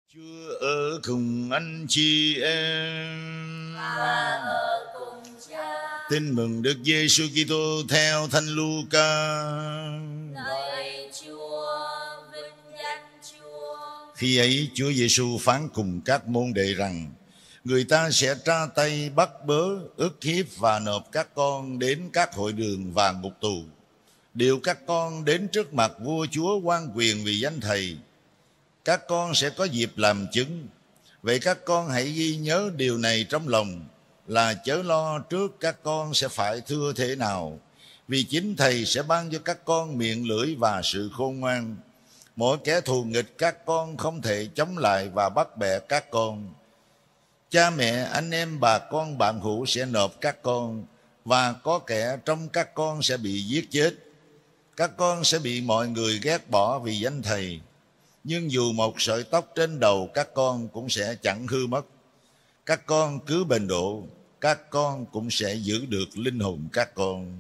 Chúa ở cùng anh chị em và ở cùng Cha. Tin mừng Đức Giêsu Kitô theo Thánh Luca. Lạy Chúa, vinh danh Chúa. Khi ấy Chúa Giêsu phán cùng các môn đệ rằng: người ta sẽ tra tay bắt bớ, ức hiếp và nộp các con đến các hội đường và ngục tù, điều các con đến trước mặt vua chúa quan quyền vì danh Thầy. Các con sẽ có dịp làm chứng. Vậy các con hãy ghi nhớ điều này trong lòng, là chớ lo trước các con sẽ phải thưa thế nào, vì chính Thầy sẽ ban cho các con miệng lưỡi và sự khôn ngoan. Mỗi kẻ thù nghịch các con không thể chống lại và bắt bẻ các con. Cha mẹ, anh em, bà con, bạn hữu sẽ nộp các con, và có kẻ trong các con sẽ bị giết chết. Các con sẽ bị mọi người ghét bỏ vì danh Thầy. Nhưng dù một sợi tóc trên đầu các con cũng sẽ chẳng hư mất. Các con cứ bền độ, các con cũng sẽ giữ được linh hồn các con.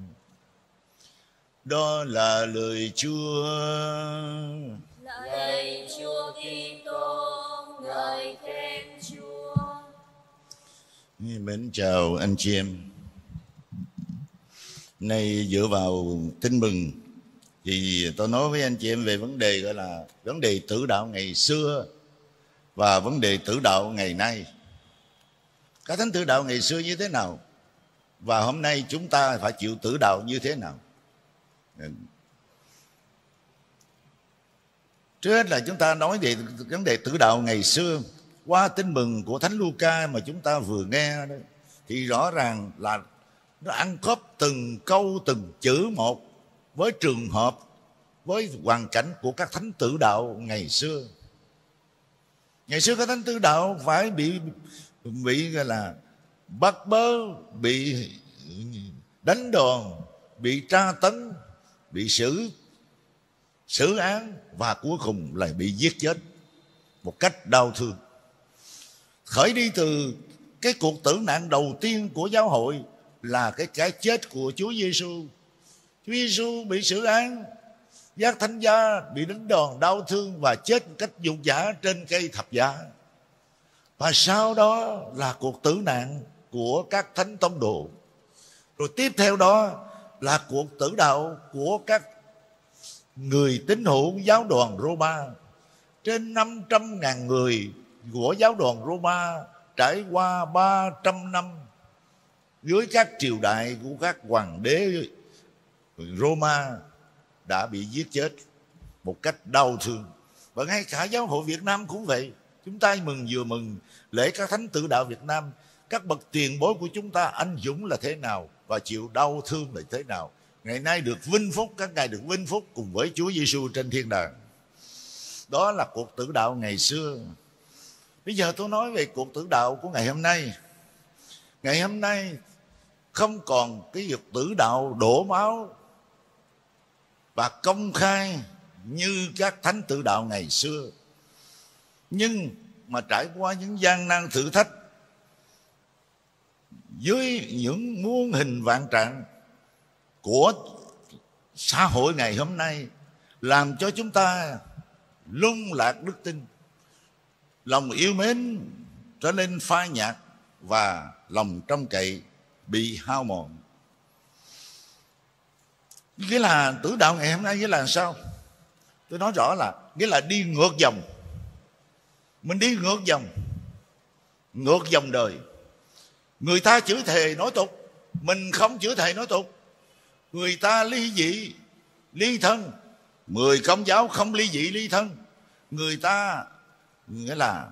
Đó là lời Chúa. Lạy Chúa Kitô, ngợi khen Chúa. Mến chào anh chị em. Nay dựa vào Tin Mừng thì tôi nói với anh chị em về vấn đề gọi là vấn đề tử đạo ngày xưa và vấn đề tử đạo ngày nay. Các thánh tử đạo ngày xưa như thế nào, và hôm nay chúng ta phải chịu tử đạo như thế nào. Trước hết là chúng ta nói về vấn đề tử đạo ngày xưa. Qua Tin Mừng của Thánh Luca mà chúng ta vừa nghe đó, thì rõ ràng là nó ăn khớp từng câu từng chữ một với trường hợp, với hoàn cảnh của các thánh tử đạo ngày xưa. Ngày xưa các thánh tử đạo phải bị gọi là bắt bớ, bị đánh đòn, bị tra tấn, bị xử án, và cuối cùng lại bị giết chết một cách đau thương. Khởi đi từ cái cuộc tử nạn đầu tiên của giáo hội là cái chết của Chúa Giêsu. Chúa Giêsu bị xử án, giác thánh giá, bị đánh đòn đau thương và chết một cách nhục nhã trên cây thập giá. Và sau đó là cuộc tử nạn của các thánh tông đồ. Rồi tiếp theo đó là cuộc tử đạo của các người tín hữu giáo đoàn Roma. Trên 500.000 người của giáo đoàn Roma trải qua 300 năm dưới các triều đại của các hoàng đế Roma đã bị giết chết một cách đau thương. Và ngay cả giáo hội Việt Nam cũng vậy. Chúng ta vừa mừng lễ các thánh tử đạo Việt Nam. Các bậc tiền bối của chúng ta anh dũng là thế nào và chịu đau thương là thế nào. Ngày nay được vinh phúc, các ngài được vinh phúc cùng với Chúa Giêsu trên thiên đàng. Đó là cuộc tử đạo ngày xưa. Bây giờ tôi nói về cuộc tử đạo của ngày hôm nay. Ngày hôm nay không còn cái việc tử đạo đổ máu và công khai như các thánh tử đạo ngày xưa, nhưng mà trải qua những gian nan thử thách dưới những muôn hình vạn trạng của xã hội ngày hôm nay, làm cho chúng ta lung lạc đức tin, lòng yêu mến trở nên phai nhạt và lòng trông cậy bị hao mòn. Nghĩa là tử đạo ngày hôm nay nghĩa là sao? Tôi nói rõ là nghĩa là đi ngược dòng. Mình đi ngược dòng đời. Người ta chửi thề nói tục, mình không chửi thề nói tục. Người ta ly dị ly thân, 10 Công giáo không ly dị ly thân. Người ta nghĩa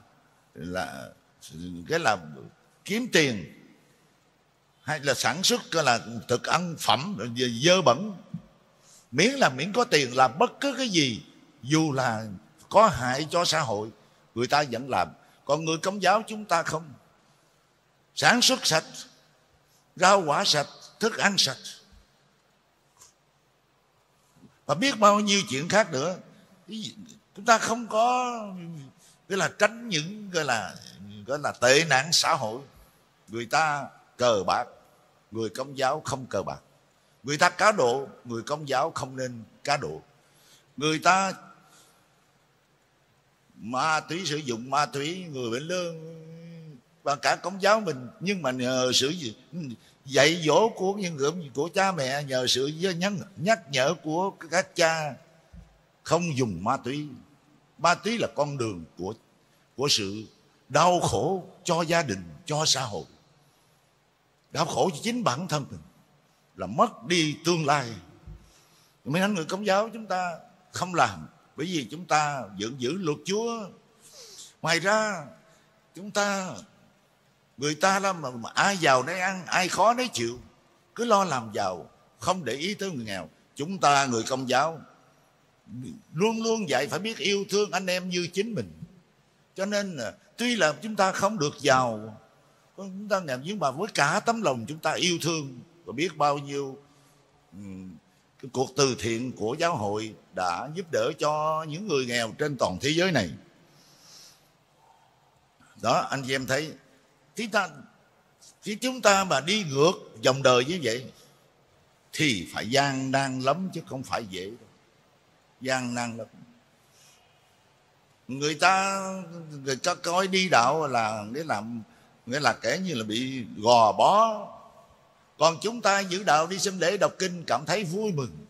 là kiếm tiền hay là sản xuất là thực ăn phẩm dơ bẩn, miễn có tiền làm bất cứ cái gì dù là có hại cho xã hội, người ta vẫn làm. Còn người Công giáo chúng ta không. Sản xuất sạch, rau quả sạch, thức ăn sạch, và biết bao nhiêu chuyện khác nữa. Chúng ta không có gọi là tránh những gọi là tệ nạn xã hội. Người ta cờ bạc, người Công giáo không cờ bạc. Người ta cá độ, người Công giáo không nên cá độ. Người ta ma túy, sử dụng ma túy, người bệnh lương và cả Công giáo mình. Nhưng mà nhờ sự dạy dỗ của cha mẹ, nhờ sự nhắc nhở của các cha không dùng ma túy. Ma túy là con đường của sự đau khổ cho gia đình, cho xã hội, đau khổ cho chính bản thân mình, là mất đi tương lai. Mấy anh người Công giáo chúng ta không làm, bởi vì chúng ta vẫn giữ luật Chúa. Ngoài ra chúng ta, người ta là mà ai giàu nấy ăn, ai khó nấy chịu, cứ lo làm giàu, không để ý tới người nghèo. Chúng ta người Công giáo luôn luôn dạy phải biết yêu thương anh em như chính mình. Cho nên tuy là chúng ta không được giàu, chúng ta nghèo, nhưng mà với cả tấm lòng chúng ta yêu thương. Và biết bao nhiêu cái cuộc từ thiện của giáo hội đã giúp đỡ cho những người nghèo trên toàn thế giới này. Đó, anh chị em thấy, thì chúng ta mà đi ngược dòng đời như vậy thì phải gian nan lắm, chứ không phải dễ đâu. Gian nan lắm. Người ta coi đi đạo là nghĩa là kẻ như là bị gò bó. Còn chúng ta giữ đạo, đi xem lễ, đọc kinh cảm thấy vui mừng.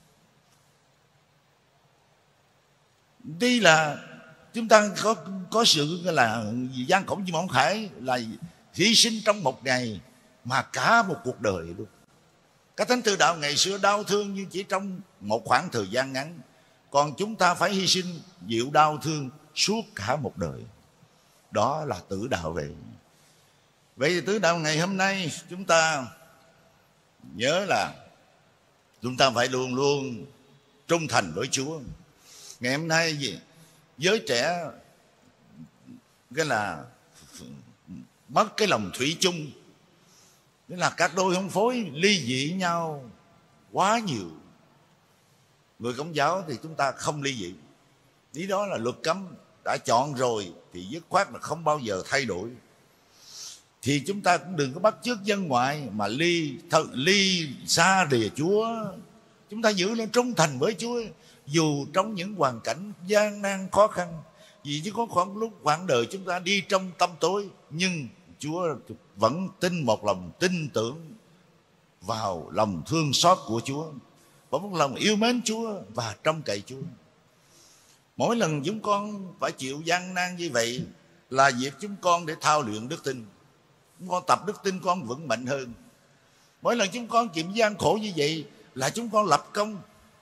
Đi là chúng ta có sự là gian khổ như Mộng Khải, là hy sinh trong một ngày mà cả một cuộc đời luôn. Các thánh tử đạo ngày xưa đau thương nhưng chỉ trong một khoảng thời gian ngắn, còn chúng ta phải hy sinh chịu đau thương suốt cả một đời. Đó là tử đạo vậy. Vậy thì tử đạo ngày hôm nay chúng ta nhớ là chúng ta phải luôn luôn trung thành với Chúa. Ngày hôm nay gì giới trẻ cái là mất cái lòng thủy chung, nghĩa là các đôi hôn phối ly dị nhau quá nhiều. Người Công giáo thì chúng ta không ly dị, ý đó là luật cấm, đã chọn rồi thì dứt khoát là không bao giờ thay đổi. Thì chúng ta cũng đừng có bắt chước dân ngoại mà ly xa rìa Chúa. Chúng ta giữ lên trung thành với Chúa, dù trong những hoàn cảnh gian nan khó khăn. Vì chỉ có khoảng đời chúng ta đi trong tăm tối, nhưng Chúa vẫn một lòng tin tưởng vào lòng thương xót của Chúa, và một lòng yêu mến Chúa và trông cậy Chúa. Mỗi lần chúng con phải chịu gian nan như vậy là dịp chúng con để thao luyện đức tin. Chúng con tập đức tin con vững mạnh hơn. Mỗi lần chúng con chịu gian khổ như vậy là chúng con lập công,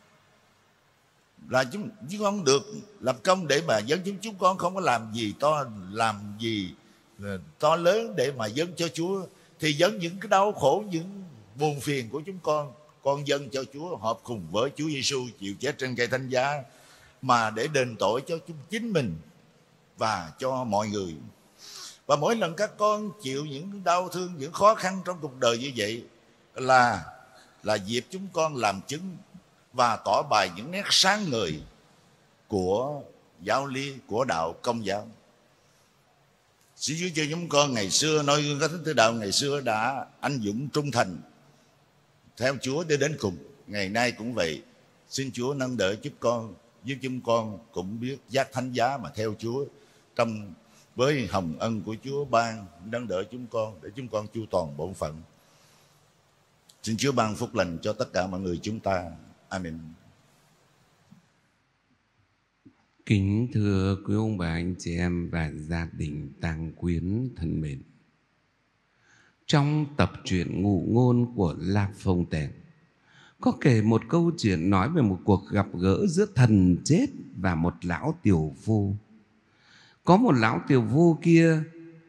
là chúng con được lập công để mà dâng chúng con không có làm gì to lớn để mà dâng cho Chúa. Thì dâng những cái đau khổ, những buồn phiền của chúng con dâng cho Chúa, hợp cùng với Chúa Giêsu chịu chết trên cây thánh giá, mà để đền tội cho chính mình và cho mọi người. Và mỗi lần các con chịu những đau thương, những khó khăn trong cuộc đời như vậy là dịp chúng con làm chứng và tỏ bài những nét sáng ngời của giáo lý, của đạo Công giáo. Xin Chúa cho chúng con ngày xưa, noi gương các thánh tử đạo ngày xưa đã anh dũng trung thành theo Chúa để đến cùng. Ngày nay cũng vậy. Xin Chúa nâng đỡ giúp chúng con cũng biết giác thánh giá mà theo Chúa, với hồng ân của Chúa ban nâng đỡ chúng con để chúng con chu toàn bổn phận. Xin Chúa ban phúc lành cho tất cả mọi người chúng ta. Amen. Kính thưa quý ông bà, anh chị em và gia đình tang quyến thân mến. Trong tập truyện Ngụ Ngôn của La Fontaine có kể một câu chuyện nói về một cuộc gặp gỡ giữa thần chết và một lão tiểu phu. Có một lão tiểu phu kia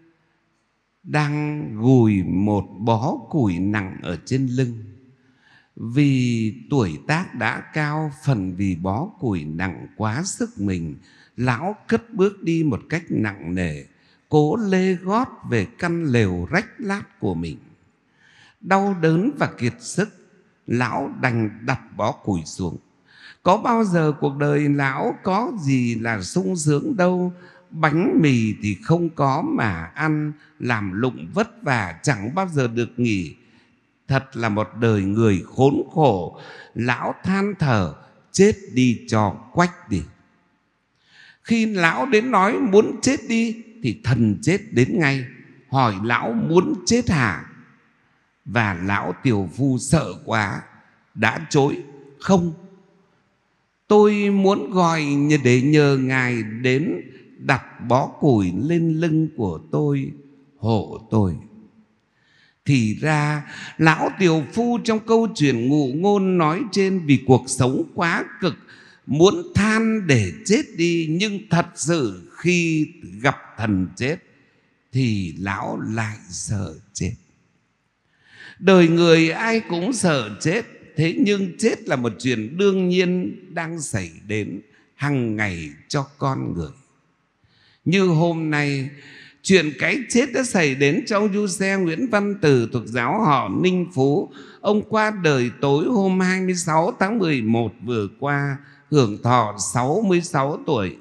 đang gùi một bó củi nặng ở trên lưng. Vì tuổi tác đã cao, phần vì bó củi nặng quá sức mình, lão cất bước đi một cách nặng nề, cố lê gót về căn lều rách lát của mình. Đau đớn và kiệt sức, lão đành đặt bó củi xuống. Có bao giờ cuộc đời lão có gì là sung sướng đâu. Bánh mì thì không có mà ăn, làm lụng vất vả chẳng bao giờ được nghỉ. Thật là một đời người khốn khổ. Lão than thở, chết đi cho quách đi. Khi lão đến nói muốn chết đi thì thần chết đến ngay, hỏi lão muốn chết hả? Và lão tiểu phu sợ quá đã chối: không, tôi muốn gọi để nhờ ngài đến đặt bó củi lên lưng của tôi, hộ tôi. Thì ra lão tiểu phu trong câu chuyện ngụ ngôn nói trên vì cuộc sống quá cực muốn than để chết đi, nhưng thật sự khi gặp thần chết thì lão lại sợ chết. Đời người ai cũng sợ chết, thế nhưng chết là một chuyện đương nhiên đang xảy đến hàng ngày cho con người. Như hôm nay, chuyện cái chết đã xảy đến cho ông Du-xe Nguyễn Văn Từ thuộc giáo họ Ninh Phú. Ông qua đời tối hôm 26 tháng 11 vừa qua, hưởng thọ 66 tuổi.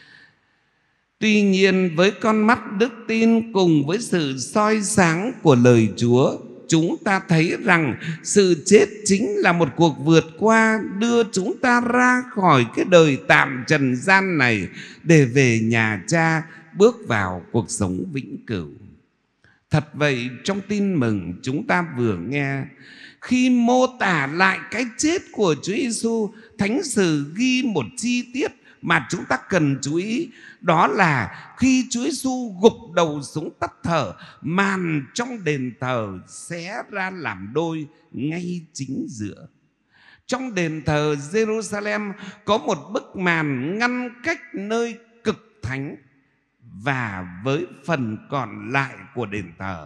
Tuy nhiên với con mắt đức tin cùng với sự soi sáng của lời Chúa, chúng ta thấy rằng sự chết chính là một cuộc vượt qua đưa chúng ta ra khỏi cái đời tạm trần gian này để về nhà Cha, bước vào cuộc sống vĩnh cửu. Thật vậy, trong tin mừng chúng ta vừa nghe, khi mô tả lại cái chết của Chúa Giêsu, Thánh Sử ghi một chi tiết mà chúng ta cần chú ý. Đó là khi Chúa Giêsu gục đầu xuống tắt thở, màn trong đền thờ xé ra làm đôi ngay chính giữa. Trong đền thờ Jerusalem có một bức màn ngăn cách nơi cực thánh và với phần còn lại của đền thờ,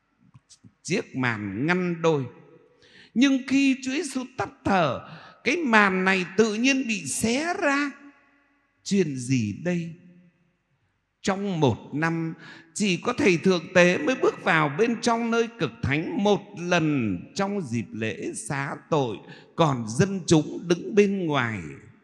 chiếc màn ngăn đôi. Nhưng khi Chúa Giêsu tắt thở, cái màn này tự nhiên bị xé ra. Chuyện gì đây? Trong một năm chỉ có thầy thượng tế mới bước vào bên trong nơi cực thánh một lần trong dịp lễ xá tội, còn dân chúng đứng bên ngoài.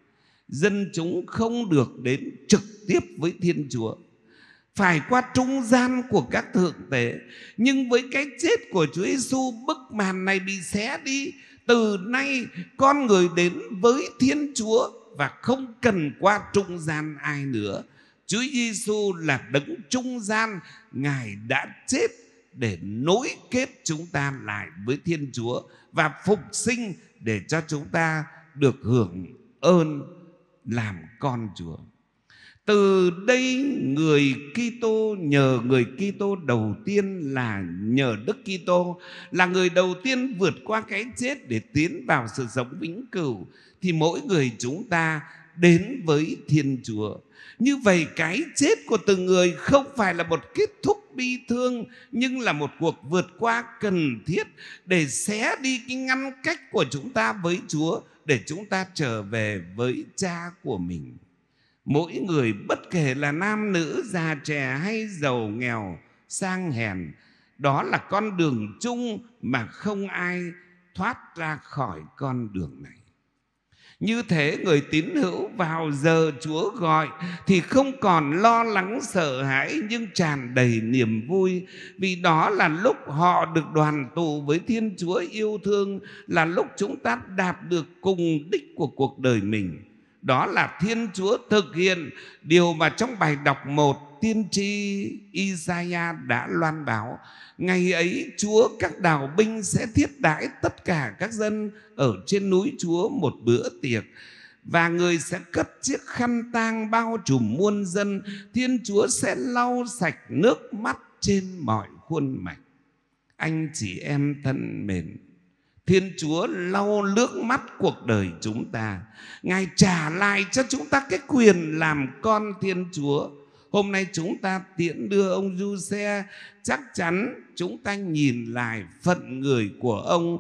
Dân chúng không được đến trực tiếp với Thiên Chúa, phải qua trung gian của các thượng tế. Nhưng với cái chết của Chúa Giêsu, bức màn này bị xé đi. Từ nay con người đến với Thiên Chúa và không cần qua trung gian ai nữa. Chúa Giêsu là đấng trung gian, Ngài đã chết để nối kết chúng ta lại với Thiên Chúa và phục sinh để cho chúng ta được hưởng ơn làm con Chúa. Từ đây người Kitô, nhờ người Kitô đầu tiên là nhờ Đức Kitô là người đầu tiên vượt qua cái chết để tiến vào sự sống vĩnh cửu, thì mỗi người chúng ta đến với Thiên Chúa. Như vậy cái chết của từng người không phải là một kết thúc bi thương, nhưng là một cuộc vượt qua cần thiết để xé đi cái ngăn cách của chúng ta với Chúa, để chúng ta trở về với Cha của mình. Mỗi người bất kể là nam nữ, già trẻ hay giàu nghèo, sang hèn, đó là con đường chung mà không ai thoát ra khỏi con đường này. Như thế người tín hữu vào giờ Chúa gọi thì không còn lo lắng sợ hãi, nhưng tràn đầy niềm vui, vì đó là lúc họ được đoàn tụ với Thiên Chúa yêu thương, là lúc chúng ta đạt được cùng đích của cuộc đời mình. Đó là Thiên Chúa thực hiện điều mà trong bài đọc 1 tiên tri Isaiah đã loan báo. Ngày ấy Chúa các đào binh sẽ thiết đãi tất cả các dân ở trên núi Chúa một bữa tiệc, và người sẽ cất chiếc khăn tang bao trùm muôn dân. Thiên Chúa sẽ lau sạch nước mắt trên mọi khuôn mặt. Anh chị em thân mến, Thiên Chúa lau nước mắt cuộc đời chúng ta. Ngài trả lại cho chúng ta cái quyền làm con Thiên Chúa. Hôm nay chúng ta tiễn đưa ông Du-xe, chắc chắn chúng ta nhìn lại phận người của ông.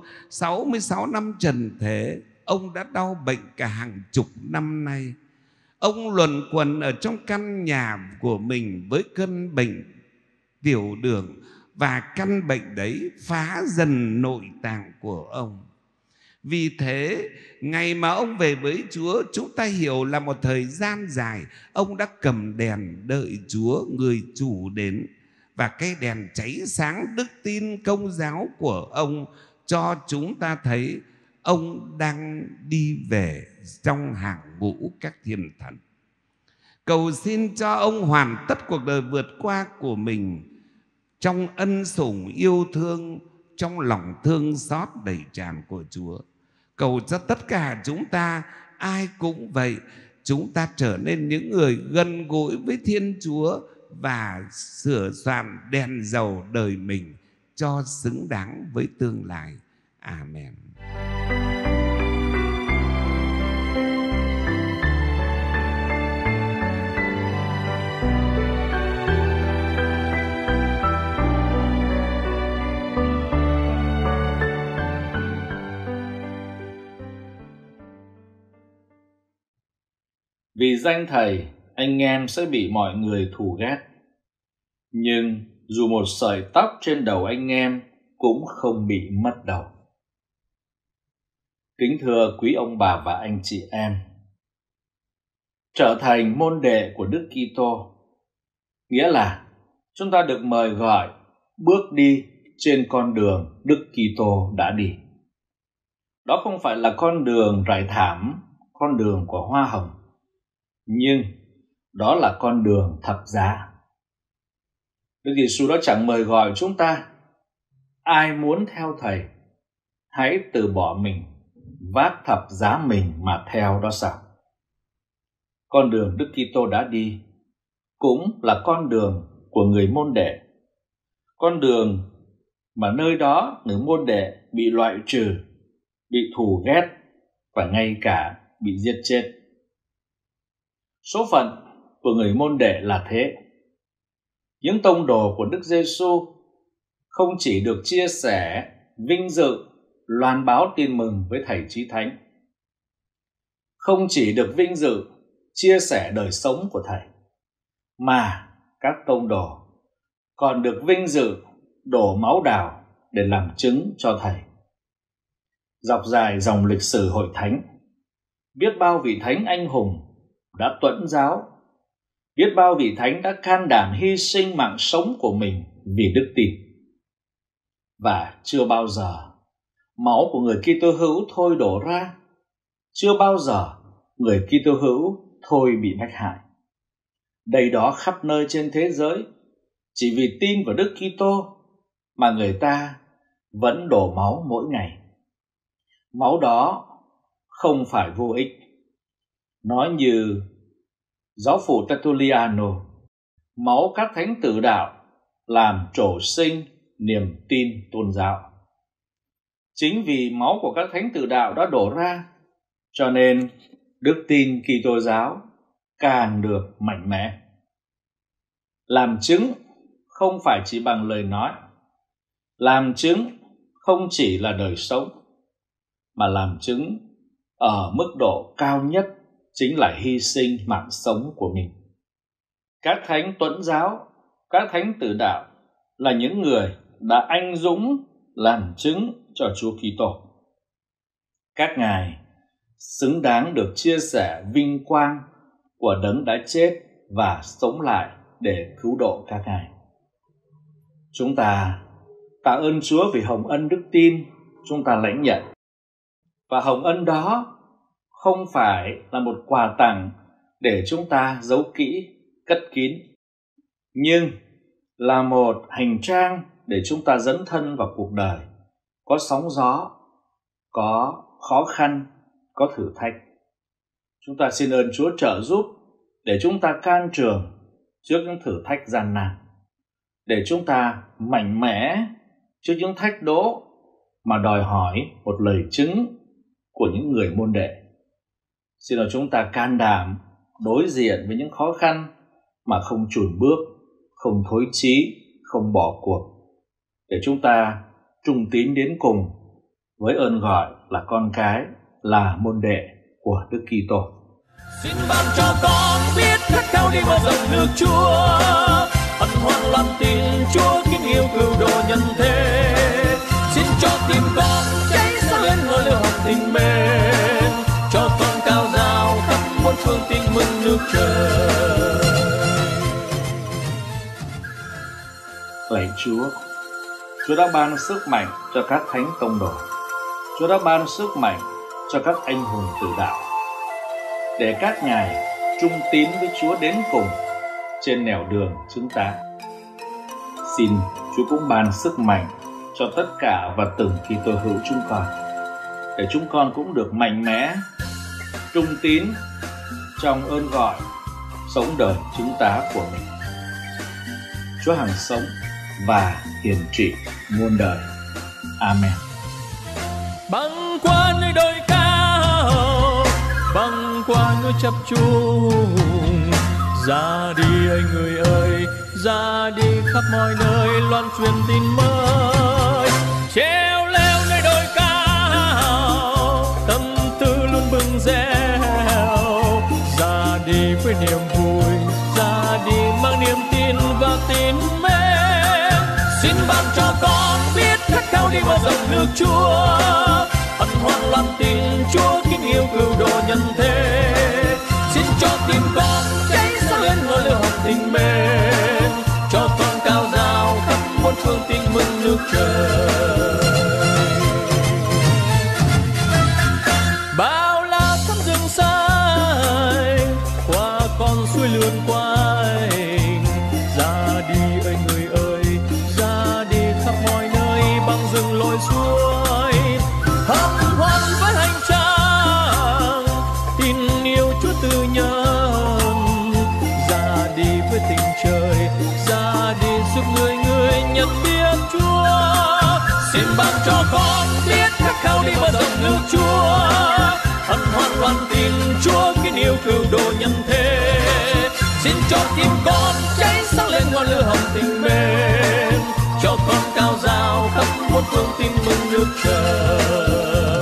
66 năm trần thế, ông đã đau bệnh cả hàng chục năm nay. Ông luẩn quẩn ở trong căn nhà của mình với cơn bệnh tiểu đường, và căn bệnh đấy phá dần nội tạng của ông. Vì thế, ngày mà ông về với Chúa, chúng ta hiểu là một thời gian dài ông đã cầm đèn đợi Chúa, người chủ đến. Và cái đèn cháy sáng đức tin công giáo của ông cho chúng ta thấy ông đang đi về trong hàng ngũ các thiên thần. cầu xin cho ông hoàn tất cuộc đời vượt qua của mình trong ân sủng yêu thương, trong lòng thương xót đầy tràn của Chúa. Cầu cho tất cả chúng ta ai cũng vậy, chúng ta trở nên những người gần gũi với Thiên Chúa và sửa soạn đèn dầu đời mình cho xứng đáng với tương lai. Amen. Vì danh Thầy, anh em sẽ bị mọi người thù ghét. Nhưng dù một sợi tóc trên đầu anh em cũng không bị mất đầu. Kính thưa quý ông bà và anh chị em, trở thành môn đệ của Đức Kitô nghĩa là chúng ta được mời gọi bước đi trên con đường Đức Kitô đã đi. Đó không phải là con đường rải thảm, con đường của hoa hồng, nhưng đó là con đường thập giá. Đức Giêsu đã chẳng mời gọi chúng ta: ai muốn theo Thầy, hãy từ bỏ mình, vác thập giá mình mà theo đó sao? Con đường Đức Kitô đã đi cũng là con đường của người môn đệ, con đường mà nơi đó người môn đệ bị loại trừ, bị thù ghét và ngay cả bị giết chết. Số phận của người môn đệ là thế. Những tông đồ của Đức Giêsu không chỉ được chia sẻ vinh dự loan báo tin mừng với Thầy Chí Thánh, không chỉ được vinh dự chia sẻ đời sống của Thầy, mà các tông đồ còn được vinh dự đổ máu đào để làm chứng cho Thầy. Dọc dài dòng lịch sử hội thánh, biết bao vị thánh anh hùng đã tuẫn giáo, biết bao vị thánh đã can đảm hy sinh mạng sống của mình vì đức tin. Và chưa bao giờ máu của người Kitô hữu thôi đổ ra, chưa bao giờ người Kitô hữu thôi bị bách hại. Đây đó khắp nơi trên thế giới, chỉ vì tin vào Đức Kitô mà người ta vẫn đổ máu mỗi ngày. Máu đó không phải vô ích. Nói như giáo phụ Tertulliano, máu các thánh tử đạo làm trổ sinh niềm tin tôn giáo. Chính vì máu của các thánh tử đạo đã đổ ra, cho nên đức tin Kitô giáo càng được mạnh mẽ. Làm chứng không phải chỉ bằng lời nói, làm chứng không chỉ là đời sống, mà làm chứng ở mức độ cao nhất chính là hy sinh mạng sống của mình. Các thánh tuẫn giáo, các thánh tử đạo là những người đã anh dũng làm chứng cho Chúa Kitô. Các ngài xứng đáng được chia sẻ vinh quang của đấng đã chết và sống lại để cứu độ các ngài. Chúng ta tạ ơn Chúa vì hồng ân đức tin chúng ta lãnh nhận. Và hồng ân đó không phải là một quà tặng để chúng ta giấu kỹ, cất kín, nhưng là một hành trang để chúng ta dấn thân vào cuộc đời có sóng gió, có khó khăn, có thử thách. Chúng ta xin ơn Chúa trợ giúp để chúng ta can trường trước những thử thách gian nan, để chúng ta mạnh mẽ trước những thách đố mà đòi hỏi một lời chứng của những người môn đệ. Xin là chúng ta can đảm đối diện với những khó khăn mà không chùn bước, không thối chí, không bỏ cuộc, để chúng ta trung tín đến cùng với ơn gọi là con cái, là môn đệ của Đức Kitô. Xin ban cho con biết khát khao đi vào dòng nước Chúa, ân hoan loan tin Chúa kính yêu cứu độ nhân thế. Xin cho tim con cháy sáng lên ngọn lửa hồng tình mến, cho con cao dao khắp muôn phương tin mừng nước trời. Lạy Chúa, Chúa đã ban sức mạnh cho các thánh tông đồ, Chúa đã ban sức mạnh cho các anh hùng tử đạo, để các ngài trung tín với Chúa đến cùng trên nẻo đường chúng ta. Xin Chúa cũng ban sức mạnh cho tất cả và từng Kitô hữu chúng con, để chúng con cũng được mạnh mẽ, trung tín trong ơn gọi sống đời chúng ta của mình. Chúa hằng sống và hiển trị muôn đời. Amen. Băng qua nơi đồi cao, băng qua núi chập trùng, ra đi anh người ơi, ra đi khắp mọi nơi loan truyền tin mới. Treo leo nơi đồi cao, tâm tư luôn bừng reo, ra đi với niềm vui, ra đi mang niềm tin và tin mến. Xin ban cho con biết khát khao đi vào dòng nước Chúa, hân hoan loan tin Chúa kính yêu cứu độ nhân thế. Xin cho tim con cháy sáng lên ngọn lửa hồng tình mến, cho con cao dao khắp muôn phương tin mừng nước trời. Bao la thắm rừng xanh qua con suối lượn quanh, ra đi ơi người ơi, ra đi khắp mọi nơi băng rừng lội suối. Hân hoan với hành trang tin yêu Chúa từ nhân, ra đi với tình trời, ra đi giúp người nhận biết Chúa. Xin ban cho con biết khát khao đi vào dòng nước Chúa, hân hoan loan tin Chúa kính yêu cứu độ nhân thế. Xin cho tim con cháy sáng lên ngọn lửa hồng tình mến, cho con cao dao khắp muôn phương tin mừng nước trời.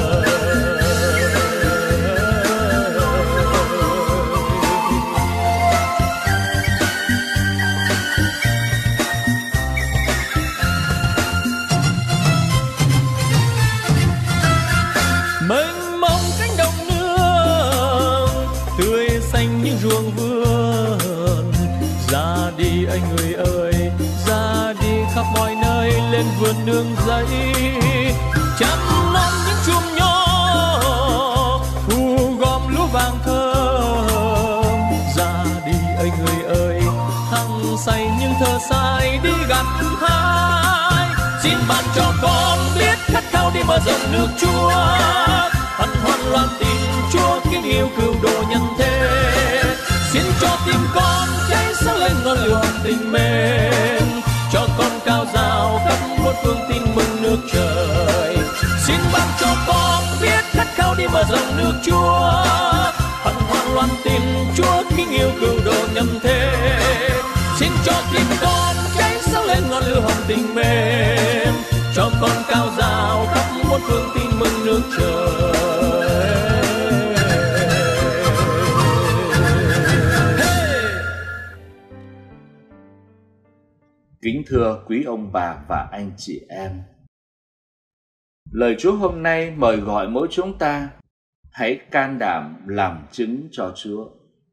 Mênh mông cánh đồng nước tươi xanh những ruộng vườn, ra đi anh người ơi, ra đi khắp mọi nơi lên vườn nương dãy. Chăm nom những chùm nho thu gom lúa vàng thơm, ra đi anh người ơi, hăng say những thơ sai đi gặt hái. Xin ban cho con biết khát khao đi mở rộng nước Chúa, hân hoan loan tin Chúa kính yêu cứu độ nhân thế. Xin cho tim con cháy sáng lên ngọn lửa hồng tình mến, cho con cao dao khắp muôn phương tin mừng nước trời. Xin ban cho con biết khát khao đi mở rộng nước Chúa, hân hoan loan tin Chúa kính yêu cứu độ nhân thế. Xin cho tim con cháy sáng lên ngọn lửa hồng tình mến, cho con cao dao khắp muôn phương tin mừng nước trời. Kính thưa quý ông bà và anh chị em, lời Chúa hôm nay mời gọi mỗi chúng ta hãy can đảm làm chứng cho Chúa.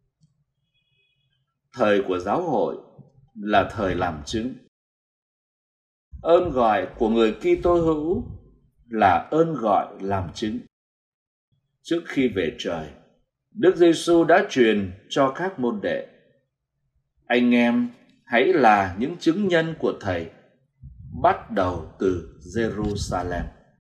Thời của giáo hội là thời làm chứng. Ơn gọi của người Kitô hữu là ơn gọi làm chứng. Trước khi về trời, Đức Giêsu đã truyền cho các môn đệ: anh em hãy là những chứng nhân của Thầy, bắt đầu từ Jerusalem.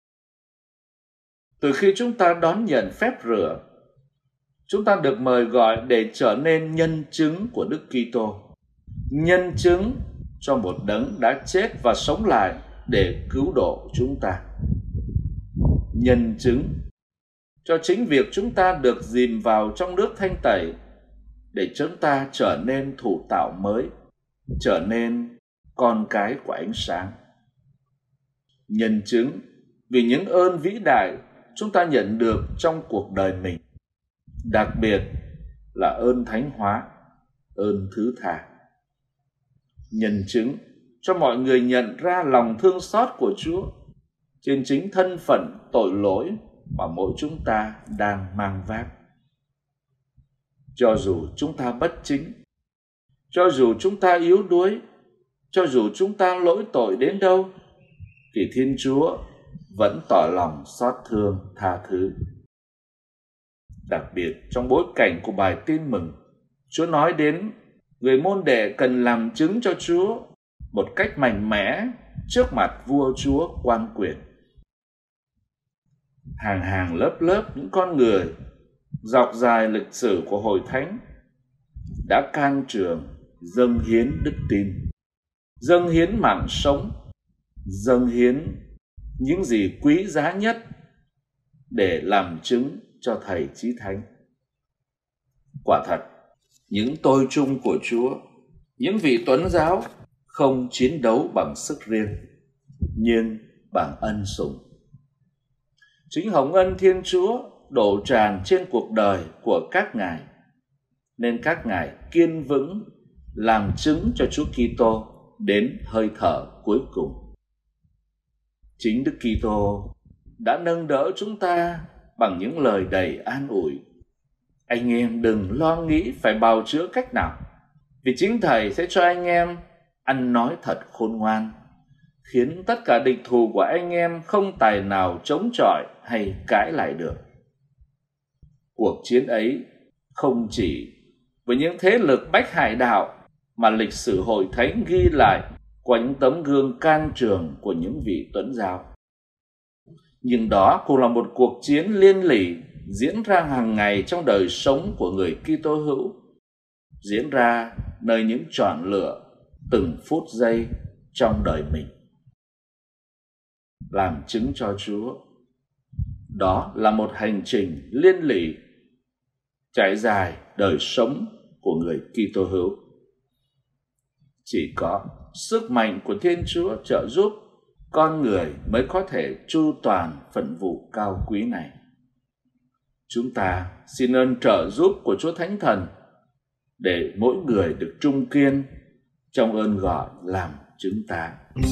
Từ khi chúng ta đón nhận phép rửa, chúng ta được mời gọi để trở nên nhân chứng của Đức Kitô, nhân chứng cho một đấng đã chết và sống lại để cứu độ chúng ta, nhân chứng cho chính việc chúng ta được dìm vào trong nước thanh tẩy để chúng ta trở nên thủ tạo mới, trở nên con cái của ánh sáng, nhân chứng vì những ơn vĩ đại chúng ta nhận được trong cuộc đời mình, đặc biệt là ơn thánh hóa, ơn thứ tha, nhân chứng cho mọi người nhận ra lòng thương xót của Chúa trên chính thân phận tội lỗi mà mỗi chúng ta đang mang vác. Cho dù chúng ta bất chính, cho dù chúng ta yếu đuối, cho dù chúng ta lỗi tội đến đâu, thì Thiên Chúa vẫn tỏ lòng xót thương tha thứ. Đặc biệt trong bối cảnh của bài tin mừng, Chúa nói đến người môn đệ cần làm chứng cho Chúa một cách mạnh mẽ trước mặt vua Chúa quan quyền. Hàng hàng lớp lớp những con người dọc dài lịch sử của Hội Thánh đã can trường dâng hiến đức tin, dâng hiến mạng sống, dâng hiến những gì quý giá nhất để làm chứng cho Thầy Chí Thánh. Quả thật, những tôi chung của Chúa, những vị tuấn giáo không chiến đấu bằng sức riêng, nhưng bằng ân sủng. Chính hồng ân Thiên Chúa đổ tràn trên cuộc đời của các ngài, nên các ngài kiên vững làm chứng cho Chúa Kitô đến hơi thở cuối cùng. Chính Đức Kitô đã nâng đỡ chúng ta bằng những lời đầy an ủi. Anh em đừng lo nghĩ phải bào chữa cách nào, vì chính Thầy sẽ cho anh em ăn nói thật khôn ngoan, khiến tất cả địch thù của anh em không tài nào chống chọi hay cãi lại được. Cuộc chiến ấy không chỉ với những thế lực bách hại đạo, mà lịch sử Hội Thánh ghi lại qua những tấm gương can trường của những vị tuấn giáo. Nhưng đó cũng là một cuộc chiến liên lỉ diễn ra hàng ngày trong đời sống của người Kitô hữu, diễn ra nơi những chọn lựa từng phút giây trong đời mình. Làm chứng cho Chúa, đó là một hành trình liên lỉ trải dài đời sống của người Kitô hữu. Chỉ có sức mạnh của Thiên Chúa trợ giúp, con người mới có thể chu toàn phận vụ cao quý này. Chúng ta xin ơn trợ giúp của Chúa Thánh Thần để mỗi người được trung kiên trong ơn gọi làm chứng tá.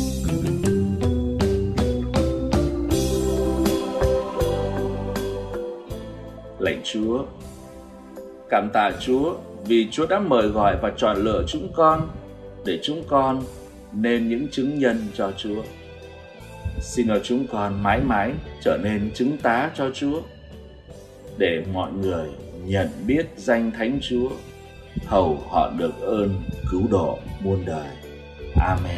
Lạy Chúa, cảm tạ Chúa vì Chúa đã mời gọi và chọn lựa chúng con để chúng con nên những chứng nhân cho Chúa. Xin cho chúng con mãi mãi trở nên chứng tá cho Chúa, để mọi người nhận biết danh Thánh Chúa, hầu họ được ơn cứu độ muôn đời. Amen.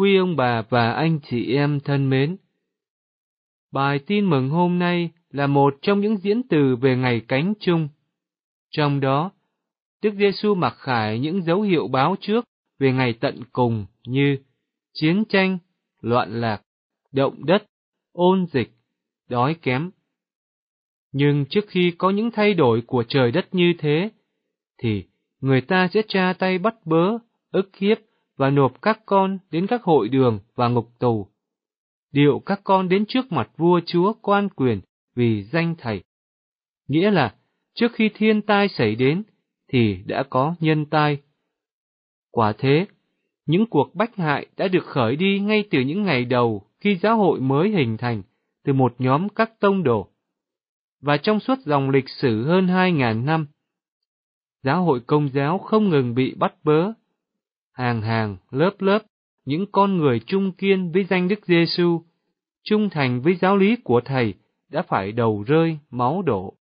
quý ông bà và anh chị em thân mến, bài tin mừng hôm nay là một trong những diễn từ về ngày cánh chung. Trong đó, Đức Giêsu mặc khải những dấu hiệu báo trước về ngày tận cùng như chiến tranh, loạn lạc, động đất, ôn dịch, đói kém. Nhưng trước khi có những thay đổi của trời đất như thế, thì người ta sẽ tra tay bắt bớ, ức hiếp và nộp các con đến các hội đường và ngục tù, điệu các con đến trước mặt vua chúa quan quyền vì danh Thầy. Nghĩa là trước khi thiên tai xảy đến thì đã có nhân tai. Quả thế, những cuộc bách hại đã được khởi đi ngay từ những ngày đầu khi giáo hội mới hình thành từ một nhóm các tông đồ. Và trong suốt dòng lịch sử hơn 2.000 năm, giáo hội Công giáo không ngừng bị bắt bớ. Hàng lớp những con người trung kiên với danh Đức Giêsu, trung thành với giáo lý của Thầy đã phải đầu rơi máu đổ.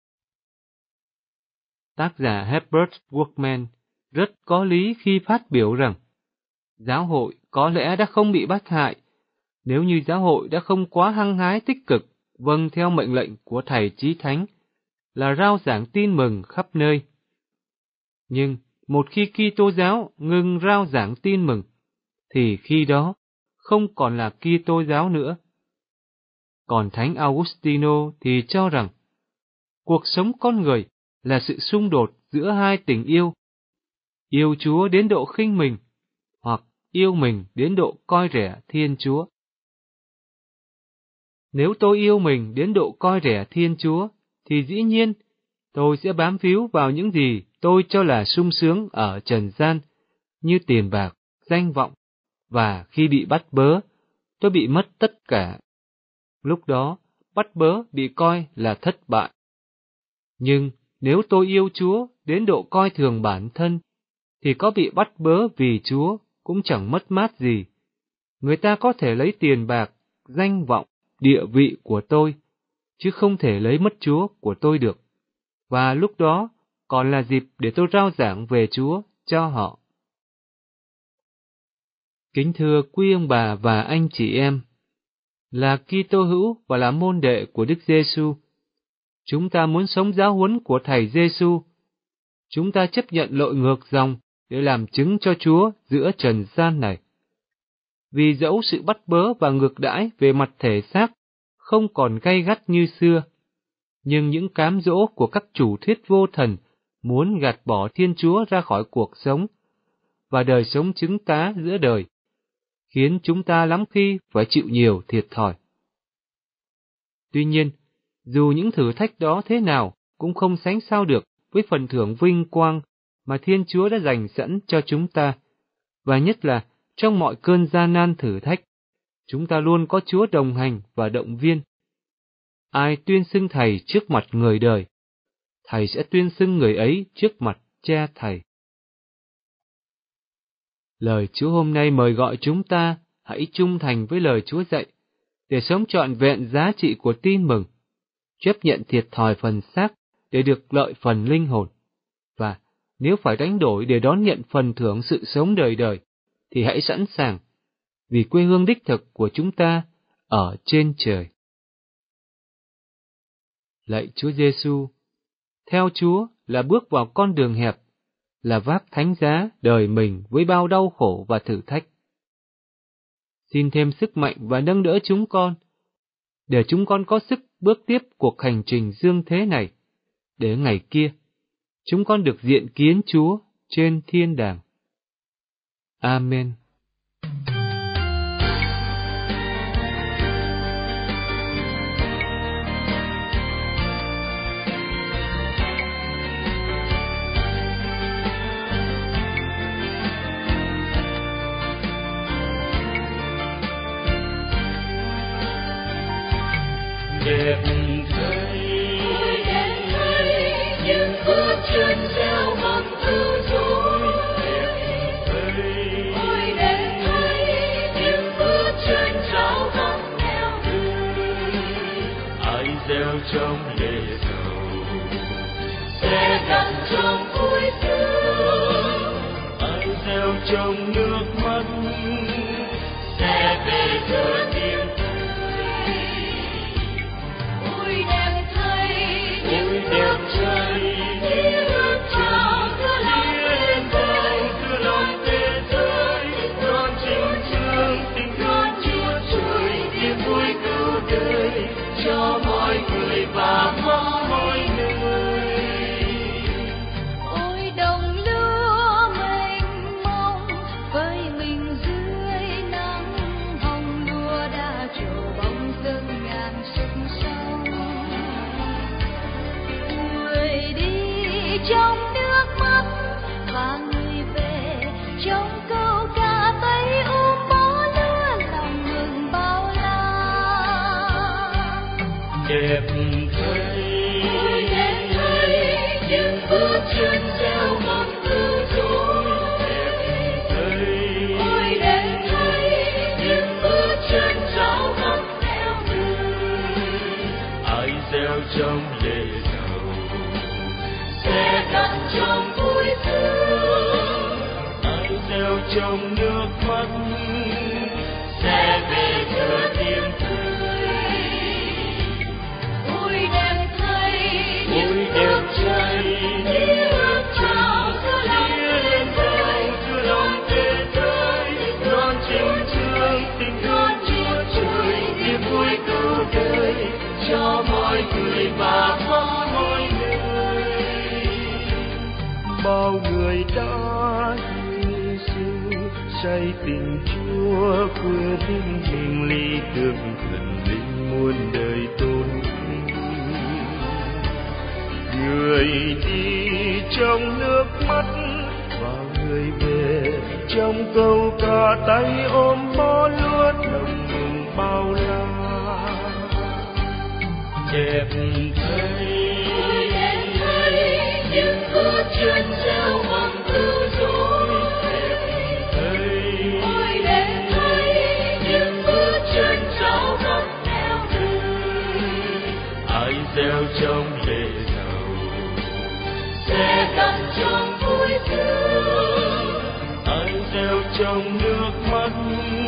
Tác giả Herbert Workman rất có lý khi phát biểu rằng giáo hội có lẽ đã không bị bắt hại nếu như giáo hội đã không quá hăng hái tích cực vâng theo mệnh lệnh của Thầy Chí Thánh là rao giảng tin mừng khắp nơi. Nhưng một khi Kitô giáo ngừng rao giảng tin mừng, thì khi đó không còn là Kitô giáo nữa. Còn Thánh Augustino thì cho rằng cuộc sống con người là sự xung đột giữa hai tình yêu. Yêu Chúa đến độ khinh mình, hoặc yêu mình đến độ coi rẻ Thiên Chúa. Nếu tôi yêu mình đến độ coi rẻ Thiên Chúa, thì dĩ nhiên tôi sẽ bám víu vào những gì tôi cho là sung sướng ở trần gian, như tiền bạc, danh vọng, và khi bị bắt bớ, tôi bị mất tất cả. Lúc đó, bắt bớ bị coi là thất bại. Nhưng nếu tôi yêu Chúa đến độ coi thường bản thân, thì có bị bắt bớ vì Chúa cũng chẳng mất mát gì. Người ta có thể lấy tiền bạc, danh vọng, địa vị của tôi, chứ không thể lấy mất Chúa của tôi được. Và lúc đó còn là dịp để tôi rao giảng về Chúa cho họ. Kính thưa quý ông bà và anh chị em, là Kitô hữu và là môn đệ của Đức Giêsu, chúng ta muốn sống giáo huấn của Thầy Giêsu. Chúng ta chấp nhận lội ngược dòng để làm chứng cho Chúa giữa trần gian này. Vì dẫu sự bắt bớ và ngược đãi về mặt thể xác không còn gay gắt như xưa, nhưng những cám dỗ của các chủ thuyết vô thần muốn gạt bỏ Thiên Chúa ra khỏi cuộc sống và đời sống chứng tá giữa đời, khiến chúng ta lắm khi phải chịu nhiều thiệt thòi. Tuy nhiên, dù những thử thách đó thế nào cũng không sánh sao được với phần thưởng vinh quang mà Thiên Chúa đã dành sẵn cho chúng ta, và nhất là trong mọi cơn gian nan thử thách, chúng ta luôn có Chúa đồng hành và động viên. Ai tuyên xưng Thầy trước mặt người đời, Thầy sẽ tuyên xưng người ấy trước mặt Cha Thầy. Lời Chúa hôm nay mời gọi chúng ta hãy trung thành với lời Chúa dạy, để sống trọn vẹn giá trị của tin mừng, chấp nhận thiệt thòi phần xác để được lợi phần linh hồn, và nếu phải đánh đổi để đón nhận phần thưởng sự sống đời đời, thì hãy sẵn sàng, vì quê hương đích thực của chúng ta ở trên trời. Lạy Chúa Giêsu, theo Chúa là bước vào con đường hẹp, là vác thánh giá đời mình với bao đau khổ và thử thách. Xin thêm sức mạnh và nâng đỡ chúng con, để chúng con có sức bước tiếp cuộc hành trình dương thế này, để ngày kia, chúng con được diện kiến Chúa trên thiên đàng. Amen. Đẹp thấy những bước chân gieo mầm từ dối. Đẹp thấy những bước chân trao gắng neo tươi. Ai gieo trong lệ sầu sẽ gặt trong vui sướng. Ai gieo trong nước mắt đẹp thấy những bước chân gieo mầm từ dối, đẹp thấy những bước chân giáo hấp theo người. Ai gieo trong lệ giàu sẽ gặt trong vui sướng, ai gieo trong nước mắt sẽ về thừa niềm tươi. Ôi đẹp thấy những bước chân đi bước trao giữa lòng tê tơi, non chính thương tình thương Chúa Trời, niềm vui cứu đời cho mọi người và khắp mọi nơi. Bao người đã hy sinh say tình Chúa, quên mình lý tưởng thần linh muôn đời tôn vinh. Người đi trong nước mắt và người về trong câu ca tay ôm bó lúa đồng mừng bao la. Đẹp thấy những bước chân gieo mầm từ dối, đẹp thấy những bước chân giáo hấp theo đời. Ai gieo trong lệ giàu sẽ gặt trong vui sướng, ai gieo trong nước mắt